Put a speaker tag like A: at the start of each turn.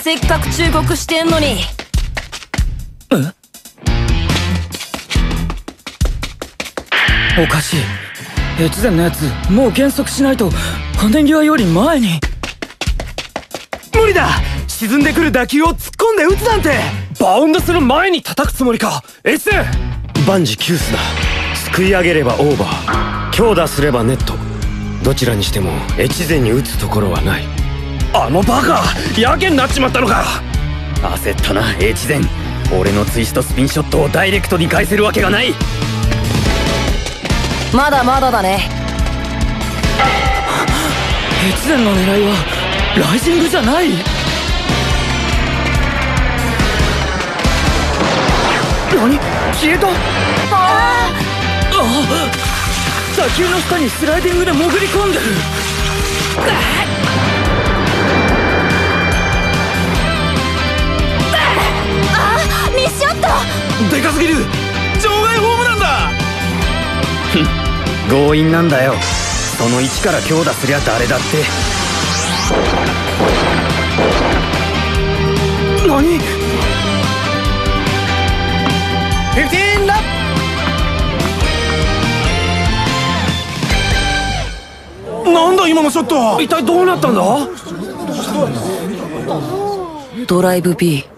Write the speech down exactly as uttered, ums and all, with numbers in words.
A: せっかく忠告してんのに。
B: え？おかしい。越前のやつもう減速しないと羽際より前に。
C: 無理だ。沈んでくる打球を突っ込んで打つなんて。
B: バウンドする前に叩くつもりか。越前
D: 万事休すだ。すくい上げればオーバー、強打すればネット。どちらにしても越前に打つところはない。
B: あのバカやけになっちまったのか。
E: 焦ったな越前。俺のツイストスピンショットをダイレクトに返せるわけがない。
A: まだまだだね。
B: 越前の狙いはライジングじゃない。何？消えた。ああ、打球の下にスライディングで潜り込んでる。
A: あ、ミスショット
C: でかすぎる。場外ホームランだ。
E: 強引なんだよ。その位置から強打すりゃ誰だって。
C: 何？フィフティーンラップ。なんだ今のショット。
B: 一体どうなったんだ？
A: ドライブ B。